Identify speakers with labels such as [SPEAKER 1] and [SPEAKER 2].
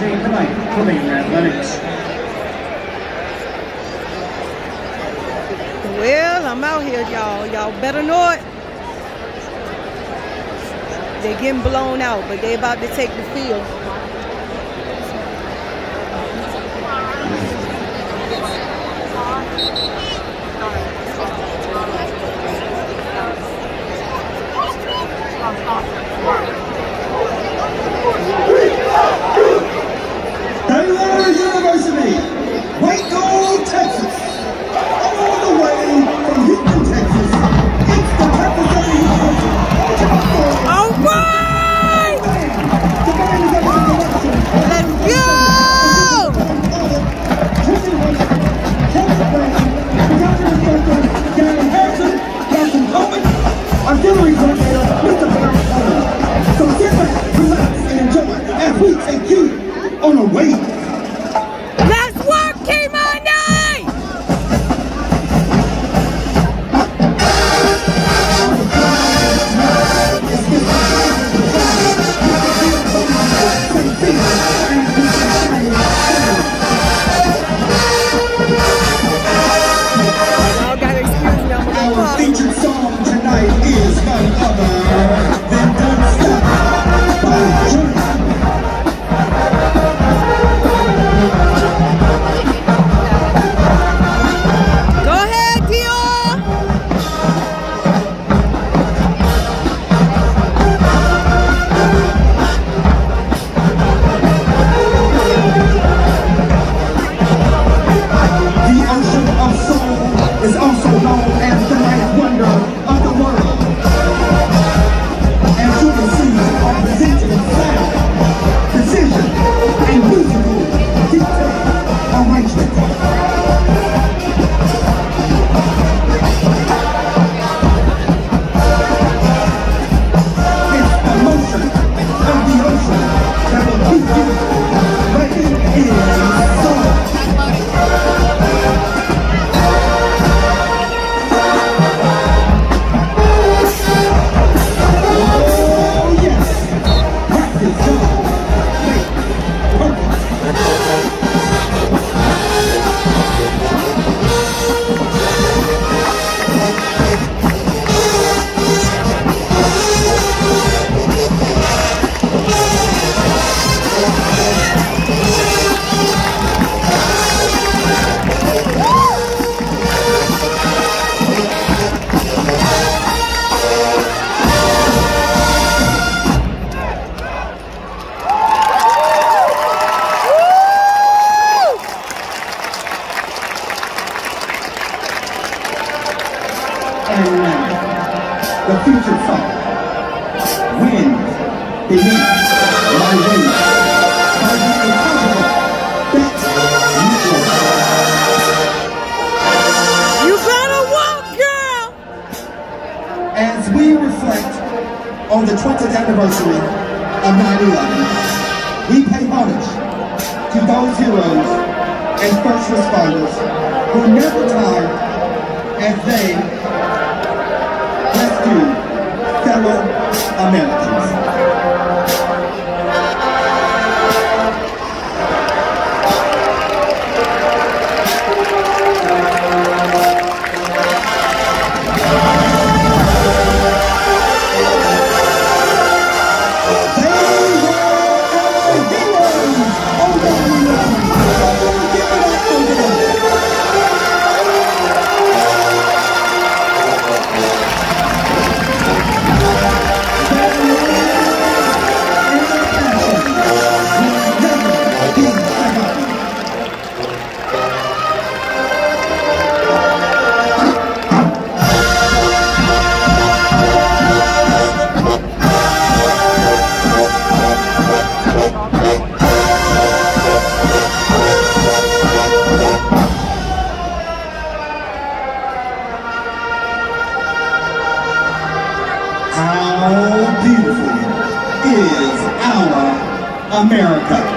[SPEAKER 1] team tonight for Maine Athletics.
[SPEAKER 2] Well, I'm out here, y'all. Y'all better know it. They're getting blown out, but they're about to take the field.
[SPEAKER 3] Baylor University, Waco, Texas. All the way from Houston, Texas. It's the Texas University.
[SPEAKER 2] All right! Let's go!
[SPEAKER 3] Artillery coordinator, Mr. Barrett. So sit back, relax, and enjoy as we take you on a wave.
[SPEAKER 2] Let's work, Kemonie! Y'all gotta excuse me, I'm gonna
[SPEAKER 3] Our featured song tonight is none other than Don't Stop by Journey.
[SPEAKER 2] Go ahead, Dior!
[SPEAKER 3] The ocean of soul is also known as the ninth wonder of the world. As you can see, are presenting sound, precision, and musical detail arrangement. It's the motion of the ocean that will keep you ready in song. Oh yes, practice job, make perfect. And now, the future song, Wind Beneath My Wings, by the incomparable Beth Mitchell.
[SPEAKER 2] You better walk, girl!
[SPEAKER 3] As we reflect on the 20th anniversary of 9/11, we pay homage to those heroes and first responders who never tired as they rescue fellow Americans. How beautiful is our America?